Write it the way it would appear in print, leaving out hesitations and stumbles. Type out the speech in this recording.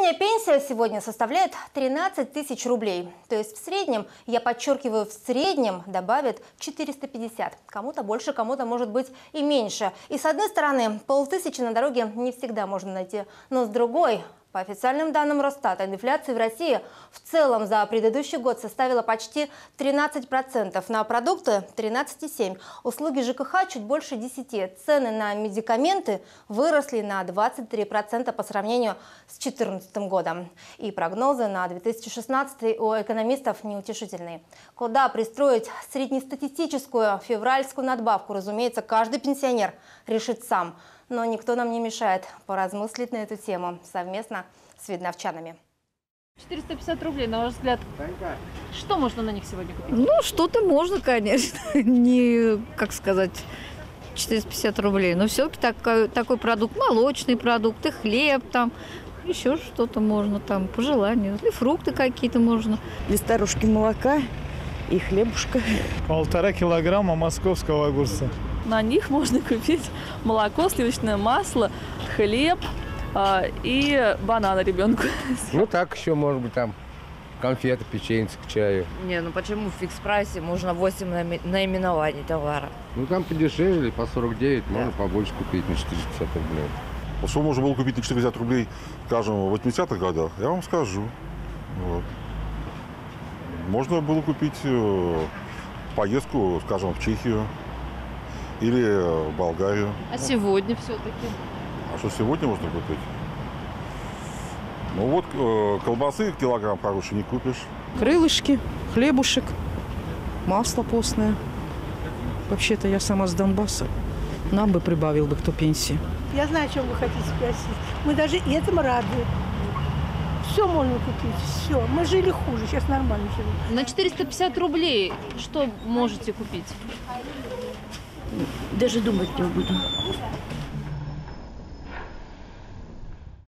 Средняя пенсия сегодня составляет 13 тысяч рублей. То есть в среднем, я подчеркиваю, в среднем добавят 450. Кому-то больше, кому-то может быть и меньше. И с одной стороны, 500 на дороге не всегда можно найти. Но с другой, по официальным данным Росстата, инфляция в России в целом за предыдущий год составила почти 13%. На продукты – 13,7%. Услуги ЖКХ – чуть больше 10%. Цены на медикаменты выросли на 23% по сравнению с 2014 годом. И прогнозы на 2016 у экономистов неутешительные. Куда пристроить среднестатистическую февральскую надбавку, разумеется, каждый пенсионер решит сам. Но никто нам не мешает поразмыслить на эту тему совместно с видновчанами. 450 рублей, на ваш взгляд, что можно на них сегодня купить? Ну, что-то можно, конечно. Не, как сказать, 450 рублей. Но все-таки такой продукт, молочный продукт, и хлеб там, еще что-то можно там, по желанию. И фрукты какие-то можно. Для старушки молока и хлебушка. 1,5 килограмма московского огурца. На них можно купить молоко, сливочное масло, хлеб и бананы ребенку. Ну так еще, может быть, там конфеты, печенье к чаю. Не, ну почему в фикс-прайсе можно 8 наименований товара? Ну там подешевле, по 49, можно побольше купить на 450 рублей. Что можно было купить на 450 рублей, скажем, в 80-х годах, я вам скажу. Вот. Можно было купить поездку, скажем, в Чехию или в Болгарию. А сегодня все-таки? А что сегодня можно купить? Ну вот колбасы килограмм хороший не купишь. Крылышки, хлебушек, масло постное. Вообще-то я сама с Донбасса. Нам бы прибавил бы кто пенсии. Я знаю, о чем вы хотите спросить. Мы даже этому рады. Все можно купить, все. Мы жили хуже, сейчас нормально живем. На 450 рублей что можете купить? Даже думать не буду.